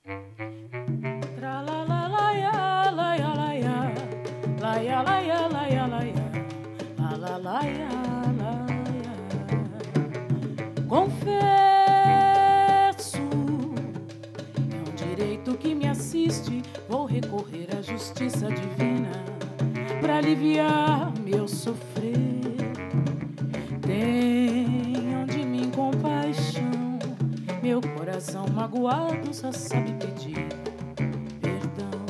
Tra la la la ya, la ya la ya, la ya la ya, la ya la ya, la la la ya, la ya. Confesso, é um direito que me assiste. Vou recorrer à justiça divina pra aliviar meu sofrer. Tenham de mim compaixão, meu coração magoado só sabe pedir perdão.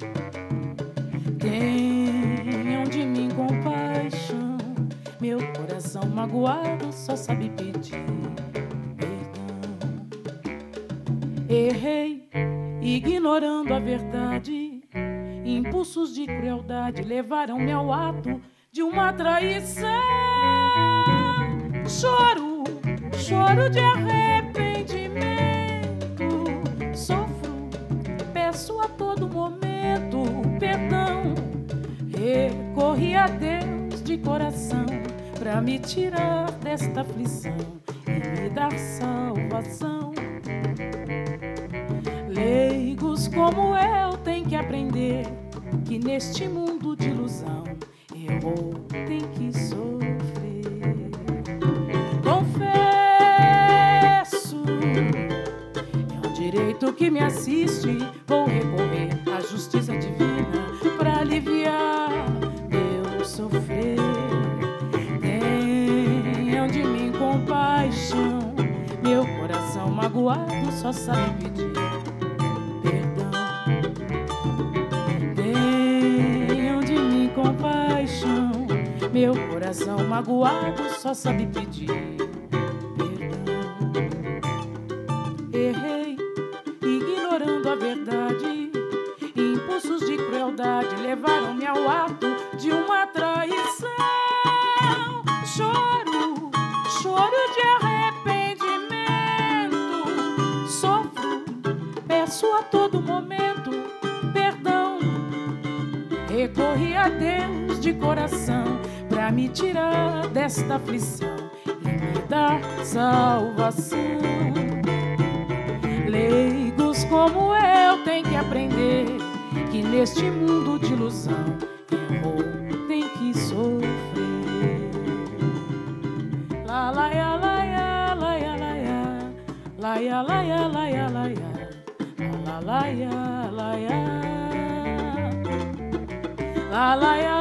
Tenham de mim compaixão, meu coração magoado só sabe pedir perdão. Errei, ignorando a verdade, impulsos de crueldade levaram-me ao ato de uma traição. Choro, choro de arrependimento, sofro, peço a todo momento perdão. Recorri a Deus de coração pra me tirar desta aflição e me dar salvação. Leigos como eu têm que aprender que neste mundo de ilusão errou, tem que sofrer. Confesso, é um direito que me assiste. Vou recorrer à justiça divina pra aliviar meu sofrer. Tenham de mim compaixão, meu coração magoado só sabe pedir perdão. Tenham de mim compaixão, meu coração magoado só sabe pedir perdão. Errei, ignorando a verdade, impulsos de crueldade levaram-me ao ato de uma traição. Choro, choro de arrependimento, sofro, peço a todo momento perdão. Recorri a Deus de coração pra me tirar desta aflição e me dar salvação. Leigos como eu têm que aprender que neste mundo de ilusão errou, tem que sofrer. La la ya la ya, la ya la ya, la ya la ya, la ya la ya, la la ya, la ya, la la ya.